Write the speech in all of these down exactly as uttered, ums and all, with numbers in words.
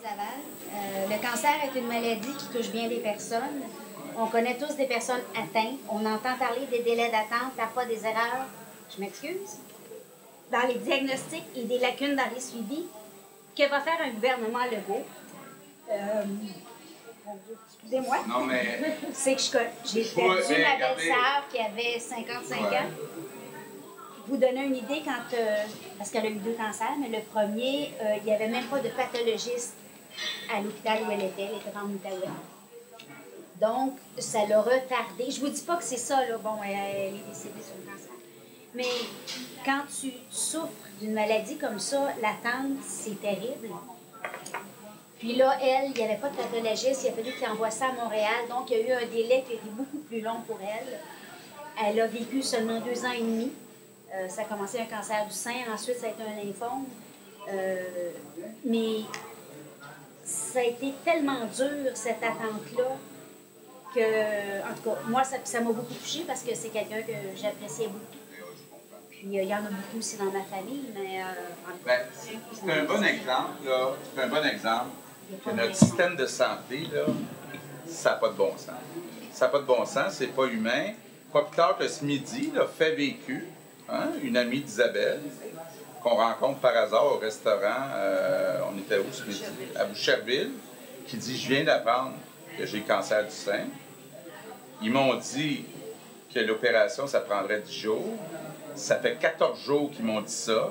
Laval. Euh, le cancer est une maladie qui touche bien des personnes. On connaît tous des personnes atteintes. On entend parler des délais d'attente, parfois des erreurs, je m'excuse, dans les diagnostics et des lacunes dans les suivis. Que va faire un gouvernement Legault? Euh, Excusez-moi. Non, mais. C'est que j'ai perdu ma belle-sœur qui avait cinquante-cinq ouais. ans. Vous donner une idée quand. Euh, parce qu'elle a eu deux cancers, mais le premier, euh, il n'y avait même pas de pathologiste à l'hôpital où elle était. Elle était en Outaouais. Donc, ça l'a retardé. Je vous dis pas que c'est ça, là. Bon, elle, elle est décédée sur le cancer. Mais quand tu souffres d'une maladie comme ça, l'attente, c'est terrible. Puis là, elle, il n'y avait pas de pathologiste, il a fallu qu'il envoie ça à Montréal. Donc, il y a eu un délai qui a été beaucoup plus long pour elle. Elle a vécu seulement deux ans et demi. Euh, ça a commencé un cancer du sein, ensuite ça a été un lymphome. Euh, mais ça a été tellement dur, cette attente-là, que, en tout cas, moi, ça m'a beaucoup touchée parce que c'est quelqu'un que j'appréciais beaucoup. Puis il euh, y en a beaucoup aussi dans ma famille, mais... Euh, ben, c'est un bon exemple, là. C'est un bon exemple que notre système de santé, là, ça n'a pas de bon sens. Ça n'a pas de bon sens, c'est pas humain. Pas plus tard que ce midi, là, fait vécu, hein, une amie d'Isabelle, qu'on rencontre par hasard au restaurant, euh, on était où ce midi? À Boucherville, qui dit « Je viens d'apprendre que j'ai le cancer du sein. » Ils m'ont dit que l'opération, ça prendrait dix jours. Ça fait quatorze jours qu'ils m'ont dit ça.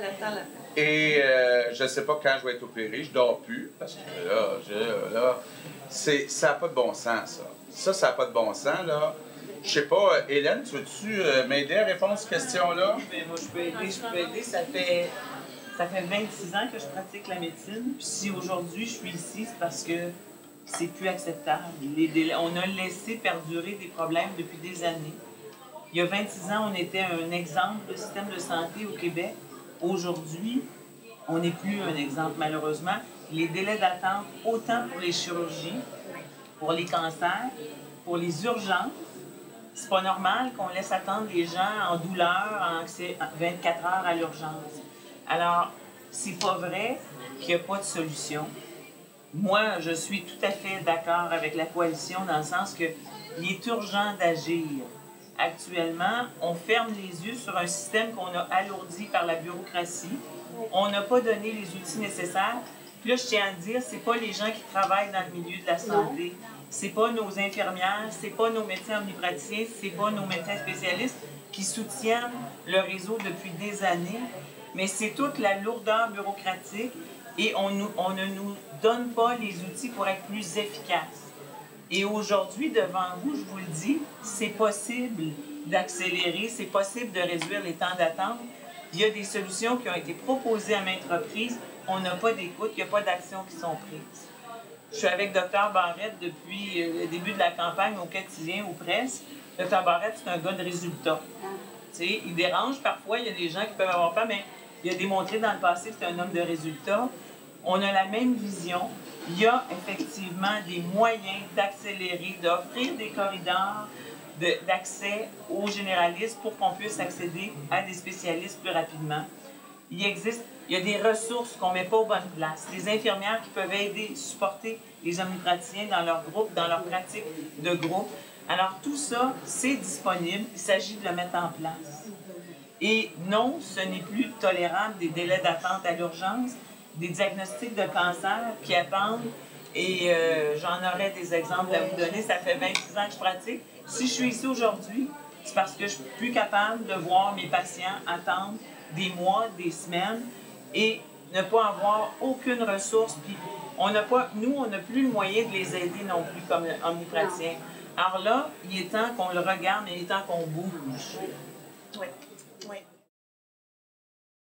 Et euh, je ne sais pas quand je vais être opéré, je ne dors plus, parce que là, je, là ça n'a pas de bon sens, ça. Ça, ça n'a pas de bon sens, là. Je sais pas, Hélène, tu veux-tu euh, m'aider à répondre à cette question-là? Ben, moi, je peux aider, je peux aider. Ça fait, ça fait vingt-six ans que je pratique la médecine. Puis si aujourd'hui je suis ici, c'est parce que c'est plus acceptable. Les délais, on a laissé perdurer des problèmes depuis des années. Il y a vingt-six ans, on était un exemple de système de santé au Québec. Aujourd'hui, on n'est plus un exemple, malheureusement. Les délais d'attente, autant pour les chirurgies, pour les cancers, pour les urgences, c'est pas normal qu'on laisse attendre les gens en douleur en vingt-quatre heures à l'urgence. Alors, c'est pas vrai qu'il n'y a pas de solution. Moi, je suis tout à fait d'accord avec la coalition dans le sens qu'il est urgent d'agir. Actuellement, on ferme les yeux sur un système qu'on a alourdi par la bureaucratie. On n'a pas donné les outils nécessaires. Puis là, je tiens à dire, c'est pas les gens qui travaillent dans le milieu de la santé. C'est pas nos infirmières, c'est pas nos médecins omnipraticiens, c'est pas nos médecins spécialistes qui soutiennent le réseau depuis des années, mais c'est toute la lourdeur bureaucratique et on, nous, on ne nous donne pas les outils pour être plus efficaces. Et aujourd'hui, devant vous, je vous le dis, c'est possible d'accélérer, c'est possible de réduire les temps d'attente. Il y a des solutions qui ont été proposées à maintes reprises. On n'a pas d'écoute, il n'y a pas d'actions qui sont prises. Je suis avec docteur Barrette depuis le début de la campagne au quotidien, ou presque. docteur Barrette, c'est un gars de résultats. T'sais, il dérange parfois, il y a des gens qui peuvent avoir peur, mais il a démontré dans le passé que c'est un homme de résultats. On a la même vision. Il y a effectivement des moyens d'accélérer, d'offrir des corridors d'accès aux généralistes pour qu'on puisse accéder à des spécialistes plus rapidement. Il existe, il y a des ressources qu'on ne met pas aux bonnes places. Des infirmières qui peuvent aider, supporter les omnipraticiens dans leur groupe, dans leur pratique de groupe. Alors tout ça, c'est disponible. Il s'agit de le mettre en place. Et non, ce n'est plus tolérable des délais d'attente à l'urgence, des diagnostics de cancer qui attendent. Et euh, j'en aurais des exemples à vous donner. Ça fait vingt-six ans que je pratique. Si je suis ici aujourd'hui, c'est parce que je suis plus capable de voir mes patients attendre des mois, des semaines, et ne pas avoir aucune ressource. Puis on n'a pas, nous, on n'a plus le moyen de les aider non plus comme omnipraticiens. Alors là, il est temps qu'on le regarde, mais il est temps qu'on bouge. Oui, oui.